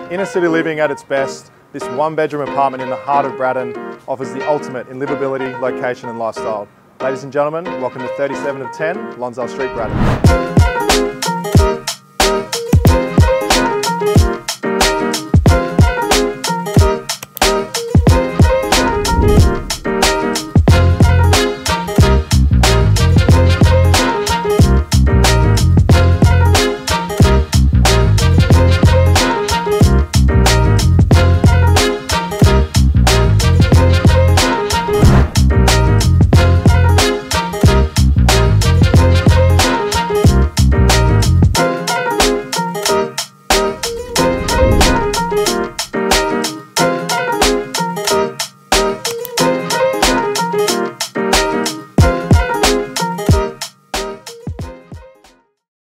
Inner city living at its best, this one-bedroom apartment in the heart of Braddon offers the ultimate in livability, location and lifestyle. Ladies and gentlemen, welcome to 37 of 10 Lonsdale Street, Braddon.